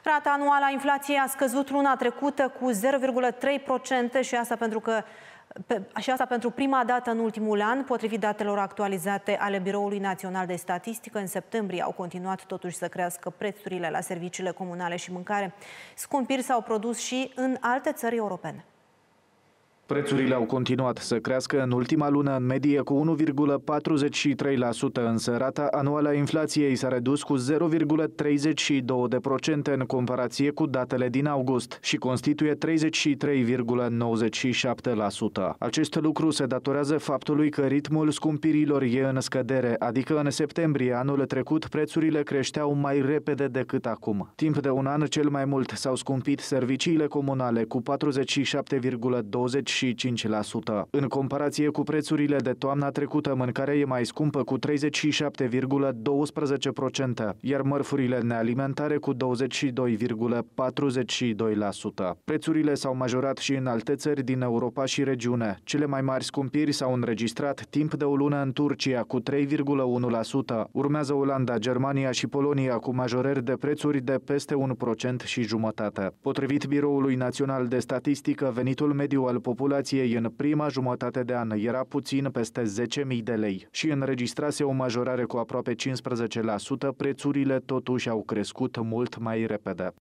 Rata anuală a inflației a scăzut luna trecută cu 0,3% și asta pentru prima dată în ultimul an, potrivit datelor actualizate ale Biroului Național de Statistică. În septembrie au continuat totuși să crească prețurile la serviciile comunale și mâncare. Scumpiri s-au produs și în alte țări europene. Prețurile au continuat să crească în ultima lună în medie cu 1,43%, însă rata anuală a inflației s-a redus cu 0,32% în comparație cu datele din august și constituie 33,97%. Acest lucru se datorează faptului că ritmul scumpirilor e în scădere, adică în septembrie anul trecut prețurile creșteau mai repede decât acum. Timp de un an cel mai mult s-au scumpit serviciile comunale cu 47,25%. În comparație cu prețurile de toamna trecută, mâncarea e mai scumpă cu 37,12%, iar mărfurile nealimentare cu 22,42%. Prețurile s-au majorat și în alte țări din Europa și regiune. Cele mai mari scumpiri s-au înregistrat timp de o lună în Turcia cu 3,1%. Urmează Olanda, Germania și Polonia cu majorări de prețuri de peste 1,5%. Potrivit Biroului Național de Statistică, venitul mediu al populației în prima jumătate de an era puțin peste 10.000 de lei și înregistrase o majorare cu aproape 15%, prețurile totuși au crescut mult mai repede.